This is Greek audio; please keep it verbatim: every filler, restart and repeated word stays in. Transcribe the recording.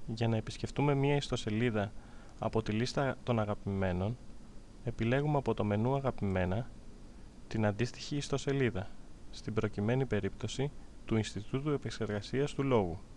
Για να επισκεφτούμε μία ιστοσελίδα από τη λίστα των αγαπημένων, επιλέγουμε από το μενού «Αγαπημένα» την αντίστοιχη ιστοσελίδα, στην προκειμένη περίπτωση του Ινστιτούτου Επεξεργασίας του Λόγου.